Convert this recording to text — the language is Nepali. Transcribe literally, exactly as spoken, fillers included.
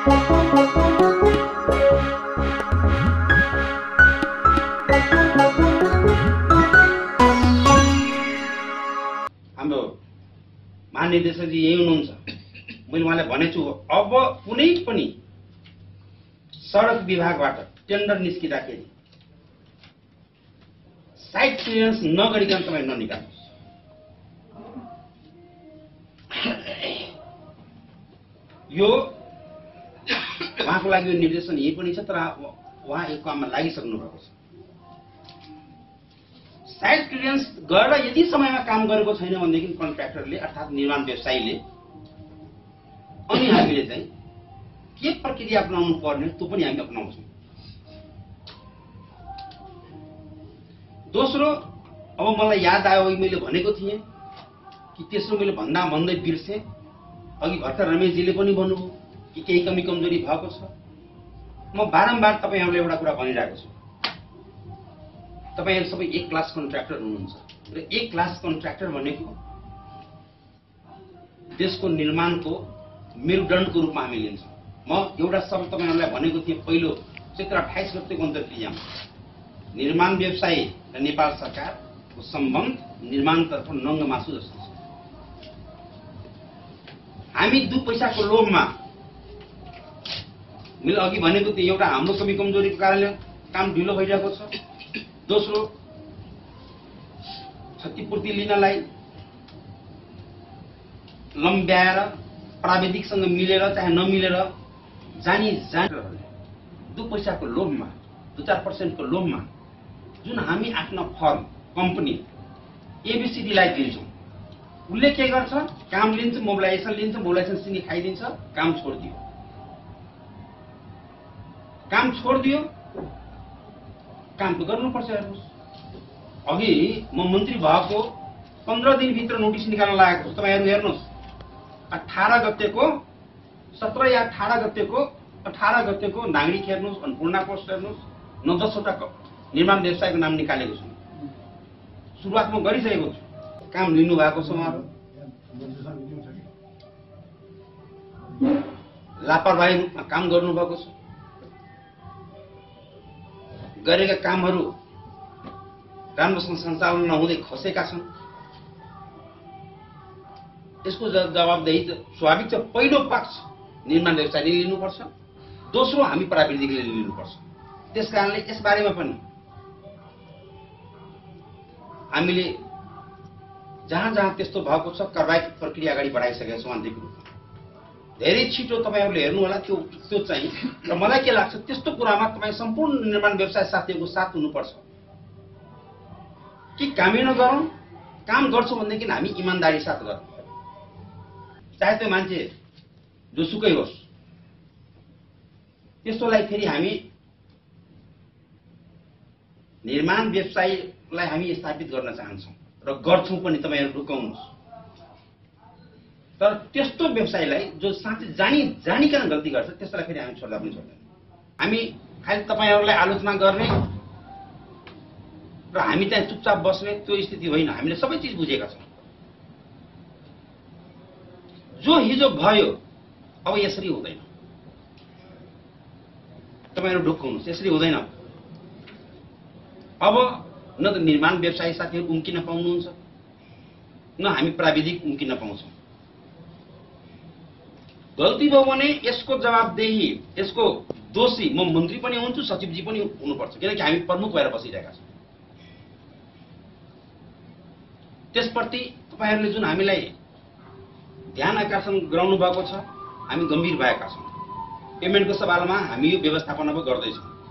हाम्रो महानिर्देशकजी यही हुनुहुन्छ। मैले उहाँलाई भनेछु अब कुनै पनि सडक विभागबाट टेन्डर निस्किँदाखेरि साइट क्लियरेन्स नगरिकन तपाईँ ननिकाल्नुहोस्। यो उहाँको लागि यो निर्देशन यही पनि छ, तर उहाँ यो काममा लागिसक्नु भएको छ। साइट क्लियरेन्स गरेर यदि समयमा काम गरेको छैन भनेदेखि कन्ट्र्याक्टरले अर्थात् निर्माण व्यवसायीले अनि हामीले चाहिँ के प्रक्रिया अपनाउनु पर्ने त्यो पनि हामी अपनाउँछौँ। दोस्रो, अब मलाई याद आयो अघि मैले भनेको थिएँ कि तेस्रो मैले भन्दा भन्दै बिर्सेँ। अघि भर्खर रमेशजीले पनि भन्नुभयो कि केही कमी कमजोरी भएको छ। म बारम्बार तपाईँहरूले एउटा कुरा भनिरहेको छु, तपाईहरु सबै एक क्लास कन्ट्र्याक्टर हुनुहुन्छ र एक क्लास कन्ट्र्याक्टर भनेको देशको निर्माणको मेरुदण्डको रूपमा हामी लिन्छौँ। म एउटा शब्द तपाईहरुलाई भनेको थिएँ पहिलो चैत्र अट्ठाइस गतेको अन्तर्क्रियामा, निर्माण व्यवसायी र नेपाल सरकारको सम्बन्ध निर्माणतर्फ नङ्ग मासु जस्तो छ। हामी दुई पैसाको लोभमा, मैले अघि भनेको थिएँ, एउटा हाम्रो कमी कमजोरीको कारणले काम ढिलो भइरहेको छ। दोस्रो, क्षतिपूर्ति लिनलाई लम्ब्याएर प्राविधिकसँग मिलेर चाहे नमिलेर जानी जानेर दुई पैसाको लोभमा, दुई चार पर्सेन्टको लोभमा जुन हामी आफ्नो फर्म कम्पनी एबीसीडीलाई दिन्छौँ, उसले के गर्छ? काम लिन्छ, मोबिलाइजेसन लिन्छ, मोबिलाइजेसन सिंगी खाइदिन्छ, काम छोडिदियो। काम छोडिदियो, काम त गर्नुपर्छ। हेर्नुहोस्, अघि म मन्त्री भएको पन्ध्र दिनभित्र नोटिस निकाल्न लागेको छु। तपाईँहरू हेर्नुहोस्, अठारह गतेको सत्रह या अठारह गतेको अठारह गतेको नागरिक हेर्नुहोस्, अन्नपूर्णा पोस्ट हेर्नुहोस्, नौ दसवटा निर्माण व्यवसायको नाम निकालेको छु। सुरुवात म गरिसकेको छु। काम लिनु भएको छ उहाँहरू, लापरवाही रूपमा काम गर्नुभएको छ। गरेका कामहरू राम्रोसँग सञ्चालन नहुँदै खसेका छन्। यसको जवाबदेही त स्वाभाविक छ। पहिलो पक्ष निर्माण व्यवसायले लिनुपर्छ, दोस्रो हामी प्राविधिकले लिनुपर्छ। त्यसकारणले यसबारेमा पनि हामीले जहाँ जहाँ त्यस्तो भएको छ कारबाही प्रक्रिया अगाडि बढाइसकेका छौँ। आन्तरिक रूपमा धेरै छिटो तपाईहरुले हेर्नु होला। त्यो त्यो चाहिँ र मलाई के लाग्छ, त्यस्तो कुरामा तपाईँ सम्पूर्ण निर्माण व्यवसाय साथीहरूको साथ हुनुपर्छ कि कामै नगरौँ, काम गर्छौँ भनेदेखि हामी इमानदारी साथ गरौँ। चाहे त्यो मान्छे जोसुकै होस्, त्यस्तोलाई फेरि हामी निर्माण व्यवसायलाई हामी स्थापित गर्न चाहन्छौँ र गर्छौँ पनि। तपाईहरु ढुकाउनुहोस्, तर त्यस्तो व्यवसायलाई जो साँच्चै जानी जानिकन गल्ती गर्छ त्यसलाई फेरि हामी छोड्दा पनि छोड्दैन। हामी खालि तपाईहरुलाई आलोचना गर्ने र हामी त्यहाँ चुपचाप बस्ने त्यो स्थिति होइन। हामीले सबै चिज बुझेका छौँ। जो हिजो भयो अब यसरी हुँदैन। तपाईहरु ढुकाउनुहोस्, यसरी हुँदैन। अब न त निर्माण व्यवसायी साथीहरू उम्किन पाउनुहुन्छ, न हामी प्राविधिक उम्किन पाउँछौँ। गल्ती भयो भने यसको जवाबदेही, यसको दोषी म मन्त्री पनि हुन्छु, सचिवजी पनि हुनुपर्छ, किनकि हामी प्रमुख भएर बसिरहेका छौँ। त्यसप्रति तपाईहरुले जुन हामीलाई ध्यान आकर्षण गराउनु भएको छ, हामी गम्भीर भएका छौँ। पेमेन्टको सवालमा हामी यो व्यवस्थापन अब गर्दैछौँ।